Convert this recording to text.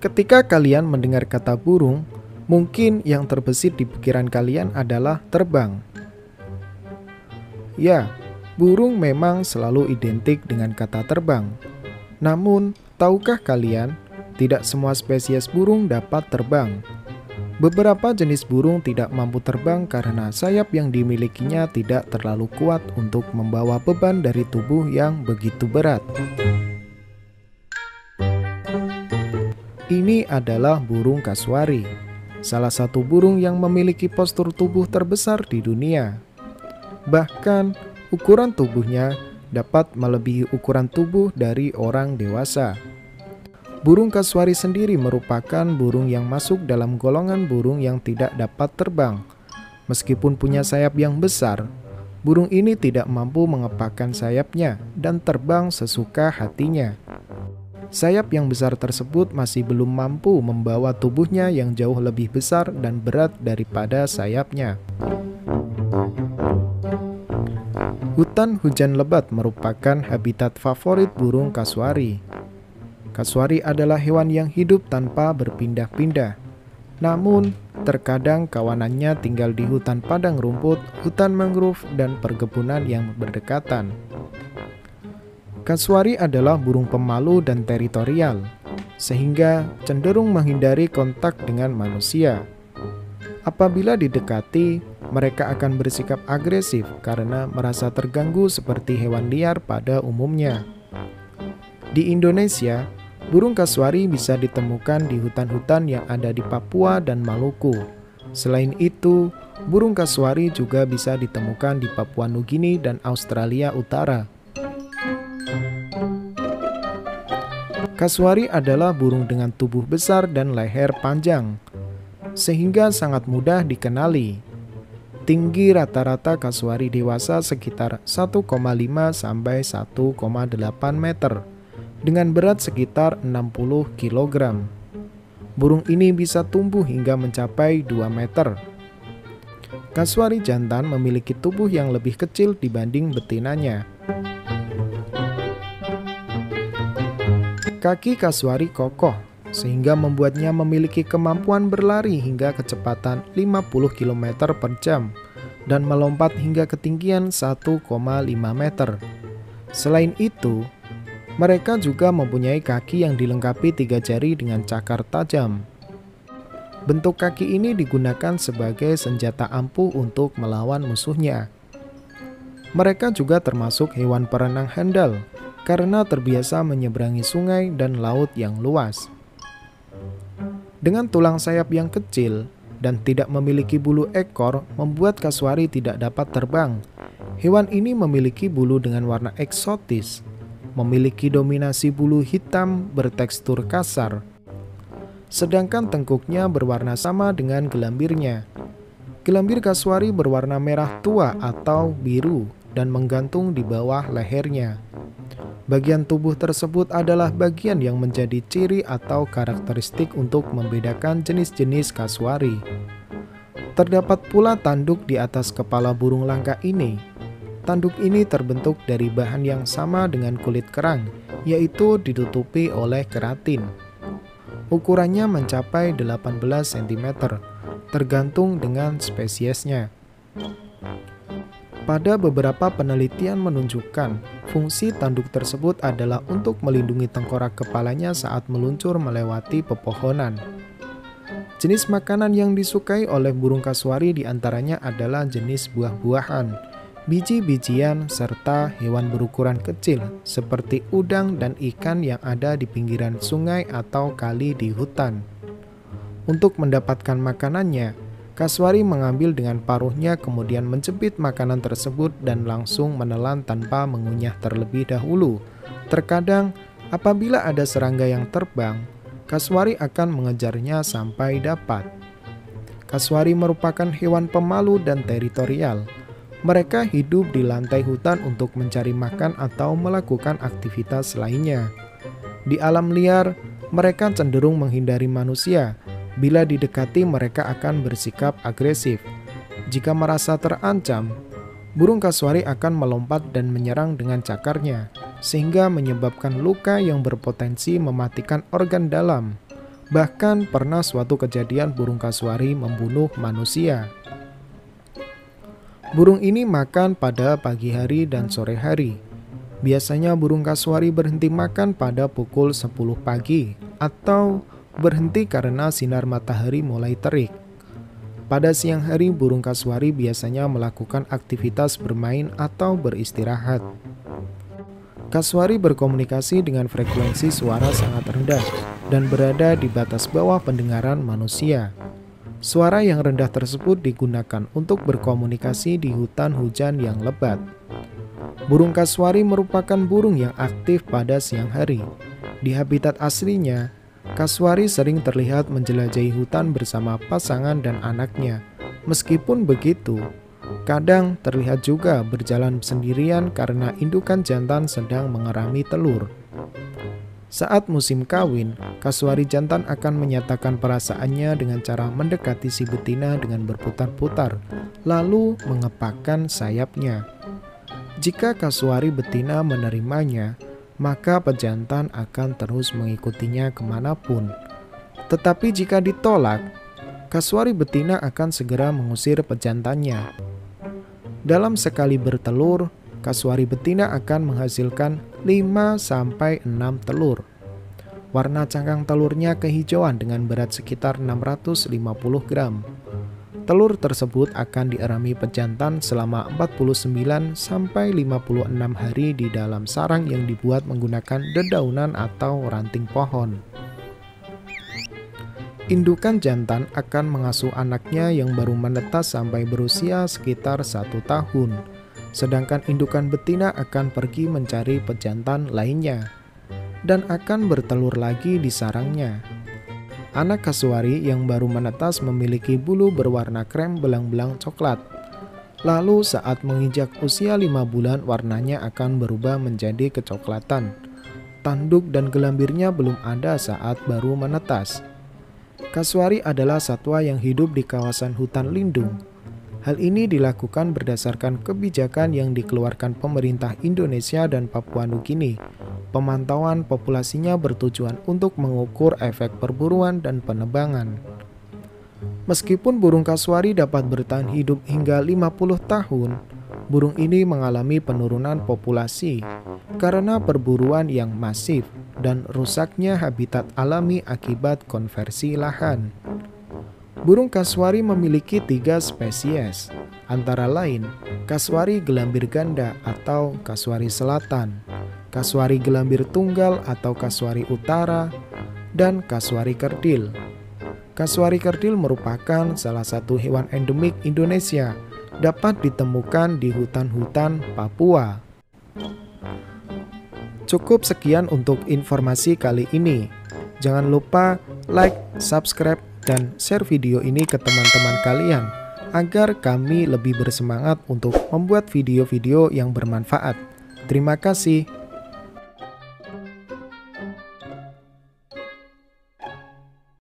Ketika kalian mendengar kata burung, mungkin yang terbesit di pikiran kalian adalah terbang. Ya, burung memang selalu identik dengan kata terbang. Namun, tahukah kalian, tidak semua spesies burung dapat terbang. Beberapa jenis burung tidak mampu terbang karena sayap yang dimilikinya tidak terlalu kuat untuk membawa beban dari tubuh yang begitu berat. Ini adalah burung kasuari, salah satu burung yang memiliki postur tubuh terbesar di dunia. Bahkan, ukuran tubuhnya dapat melebihi ukuran tubuh dari orang dewasa. Burung kasuari sendiri merupakan burung yang masuk dalam golongan burung yang tidak dapat terbang. Meskipun punya sayap yang besar, burung ini tidak mampu mengepakkan sayapnya dan terbang sesuka hatinya. Sayap yang besar tersebut masih belum mampu membawa tubuhnya yang jauh lebih besar dan berat daripada sayapnya. Hutan hujan lebat merupakan habitat favorit burung kasuari. Kasuari adalah hewan yang hidup tanpa berpindah-pindah. Namun, terkadang kawanannya tinggal di hutan padang rumput, hutan mangrove, dan perkebunan yang berdekatan. Kasuari adalah burung pemalu dan teritorial, sehingga cenderung menghindari kontak dengan manusia. Apabila didekati, mereka akan bersikap agresif karena merasa terganggu seperti hewan liar pada umumnya. Di Indonesia, burung kasuari bisa ditemukan di hutan-hutan yang ada di Papua dan Maluku. Selain itu, burung kasuari juga bisa ditemukan di Papua Nugini dan Australia Utara. Kasuari adalah burung dengan tubuh besar dan leher panjang, sehingga sangat mudah dikenali. Tinggi rata-rata kasuari dewasa sekitar 1,5 sampai 1,8 meter. Dengan berat sekitar 60 kg. Burung ini bisa tumbuh hingga mencapai 2 meter. Kasuari jantan memiliki tubuh yang lebih kecil dibanding betinanya. Kaki kasuari kokoh, sehingga membuatnya memiliki kemampuan berlari hingga kecepatan 50 km per jam dan melompat hingga ketinggian 1,5 meter. Selain itu, mereka juga mempunyai kaki yang dilengkapi 3 jari dengan cakar tajam. Bentuk kaki ini digunakan sebagai senjata ampuh untuk melawan musuhnya. Mereka juga termasuk hewan perenang handal karena terbiasa menyeberangi sungai dan laut yang luas. Dengan tulang sayap yang kecil dan tidak memiliki bulu ekor, membuat kasuari tidak dapat terbang. Hewan ini memiliki bulu dengan warna eksotis, memiliki dominasi bulu hitam bertekstur kasar, sedangkan tengkuknya berwarna sama dengan gelambirnya. Gelambir kasuari berwarna merah tua atau biru dan menggantung di bawah lehernya. Bagian tubuh tersebut adalah bagian yang menjadi ciri atau karakteristik untuk membedakan jenis-jenis kasuari. Terdapat pula tanduk di atas kepala burung langka ini. Tanduk ini terbentuk dari bahan yang sama dengan kulit kerang, yaitu ditutupi oleh keratin. Ukurannya mencapai 18 cm, tergantung dengan spesiesnya. Pada beberapa penelitian menunjukkan, fungsi tanduk tersebut adalah untuk melindungi tengkorak kepalanya saat meluncur melewati pepohonan. Jenis makanan yang disukai oleh burung kasuari diantaranya adalah jenis buah-buahan, biji-bijian, serta hewan berukuran kecil seperti udang dan ikan yang ada di pinggiran sungai atau kali di hutan. Untuk mendapatkan makanannya, kasuari mengambil dengan paruhnya kemudian menjepit makanan tersebut dan langsung menelan tanpa mengunyah terlebih dahulu. Terkadang, apabila ada serangga yang terbang, kasuari akan mengejarnya sampai dapat. Kasuari merupakan hewan pemalu dan teritorial. Mereka hidup di lantai hutan untuk mencari makan atau melakukan aktivitas lainnya. Di alam liar, mereka cenderung menghindari manusia. Bila didekati, mereka akan bersikap agresif. Jika merasa terancam, burung kasuari akan melompat dan menyerang dengan cakarnya, sehingga menyebabkan luka yang berpotensi mematikan organ dalam. Bahkan pernah suatu kejadian burung kasuari membunuh manusia. Burung ini makan pada pagi hari dan sore hari. Biasanya burung kasuari berhenti makan pada pukul 10 pagi atau berhenti karena sinar matahari mulai terik. Pada siang hari, burung kasuari biasanya melakukan aktivitas bermain atau beristirahat. Kasuari berkomunikasi dengan frekuensi suara sangat rendah dan berada di batas bawah pendengaran manusia. Suara yang rendah tersebut digunakan untuk berkomunikasi di hutan hujan yang lebat. Burung kasuari merupakan burung yang aktif pada siang hari. Di habitat aslinya, kasuari sering terlihat menjelajahi hutan bersama pasangan dan anaknya. Meskipun begitu, kadang terlihat juga berjalan sendirian karena indukan jantan sedang mengerami telur. Saat musim kawin, kasuari jantan akan menyatakan perasaannya dengan cara mendekati si betina dengan berputar-putar, lalu mengepakkan sayapnya. Jika kasuari betina menerimanya, maka pejantan akan terus mengikutinya kemanapun. Tetapi jika ditolak, kasuari betina akan segera mengusir pejantannya. Dalam sekali bertelur, kasuari betina akan menghasilkan 5-6 telur. Warna cangkang telurnya kehijauan dengan berat sekitar 650 gram. Telur tersebut akan dierami pejantan selama 49-56 hari di dalam sarang yang dibuat menggunakan dedaunan atau ranting pohon. Indukan jantan akan mengasuh anaknya yang baru menetas sampai berusia sekitar 1 tahun. Sedangkan indukan betina akan pergi mencari pejantan lainnya dan akan bertelur lagi di sarangnya. Anak kasuari yang baru menetas memiliki bulu berwarna krem belang-belang coklat. Lalu saat menginjak usia 5 bulan warnanya akan berubah menjadi kecoklatan. Tanduk dan gelambirnya belum ada saat baru menetas. Kasuari adalah satwa yang hidup di kawasan hutan lindung. Hal ini dilakukan berdasarkan kebijakan yang dikeluarkan pemerintah Indonesia dan Papua Nugini. Pemantauan populasinya bertujuan untuk mengukur efek perburuan dan penebangan. Meskipun burung kasuari dapat bertahan hidup hingga 50 tahun, burung ini mengalami penurunan populasi karena perburuan yang masif dan rusaknya habitat alami akibat konversi lahan. Burung kasuari memiliki 3 spesies, antara lain kasuari gelambir ganda atau kasuari selatan, kasuari gelambir tunggal atau kasuari utara, dan kasuari kerdil. Kasuari kerdil merupakan salah satu hewan endemik Indonesia, dapat ditemukan di hutan-hutan Papua. Cukup sekian untuk informasi kali ini. Jangan lupa like, subscribe, dan share video ini ke teman-teman kalian agar kami lebih bersemangat untuk membuat video-video yang bermanfaat. Terima kasih.